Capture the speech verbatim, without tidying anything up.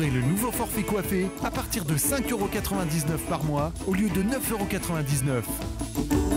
découvrez le nouveau forfait coiffé à partir de cinq euros quatre-vingt-dix-neuf par mois au lieu de neuf euros quatre-vingt-dix-neuf.